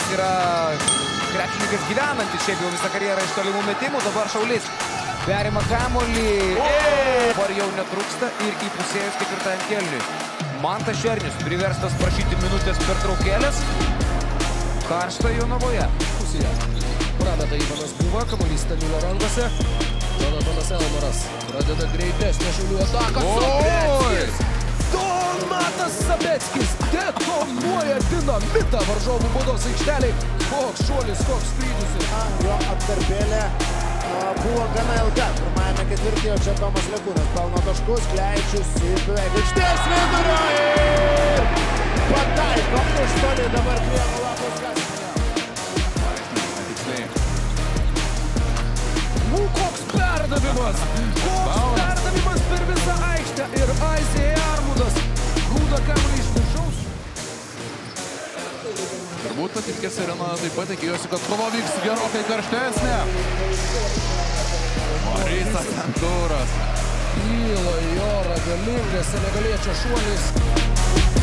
yra krepšininkas gyvenantis šiaip jau visą karjerą iš tolimų metimų. Dabar Šaulys perima kamuolį. Dabar jau netrūksta ir įpusėjus ketvirtajam kėliniui. Mantas Šernius priverstas prašyti minutės pertraukėlės. Karšta Jonavoje. Pusėje. Prameta Ivanas Buva, kamuolys Stanilio rankose. Donatanas Elmaras pradeda greitesnę Šiaulių ataką. Sabeckis! Donatas Sabeckis detonuoja dinamitą varžovų baudos aikšteliai. Koks šuolis, koks skrydis. Jo atkarpėlė buvo gana ilga. Pirmajame ketvirtyje čia Tomas Lekūnas pelno taškus, Kleičius į beveik aikštės vidurio ir pataiko iš toli dabar prie Olafos Kastinio. Koks perdavimas! Koks perdavimas per visą aikštę ir Aizėje Armudas grūda kamuolį iš viršaus. Turbūt Atitkės Arena taip pat tikėjosi, kad kova vyks gerokai karštesnė. Marisas Santūras. Kyla į orą galingas senegaliečio šuolis.